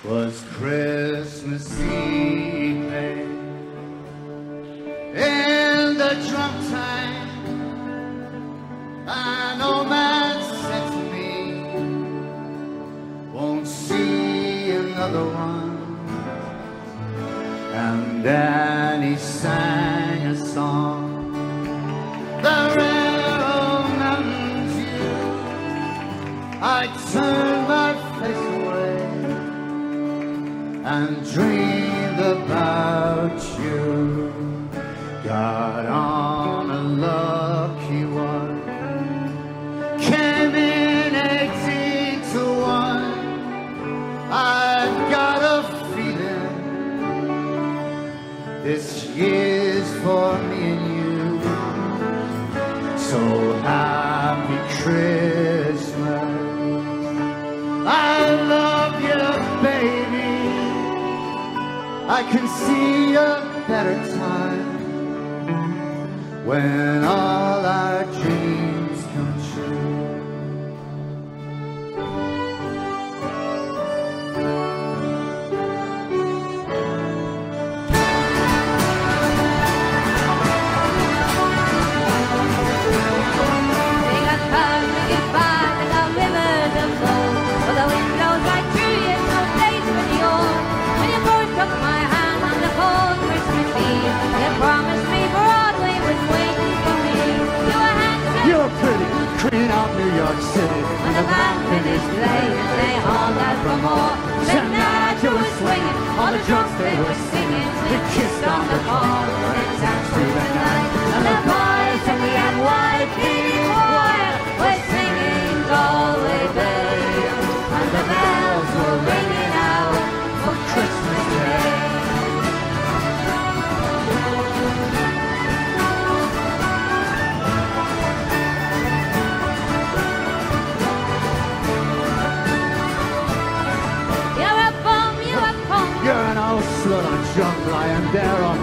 was Christmas Eve in the drunk time. An old man said to me, won't see another one. And then he sang a song, the red old mountain dew. I turned my face away and dreamed about you. Got on a lucky one, came in 18 to 1. I've got a feeling this year's for me and you. So happy Christmas, I love you, baby. I can see a better time when all our dreams come true. Queen of New York City. When the band finished playing, they hauled out for more. Then Nigel was swinging, all the drums they were singing. They kissed on the ball, and danced through the night. And the boys from the NYPD choir were singing Galway Bay. And the bells were ringing out for Christmas Day. You're an old slut on junk lying there on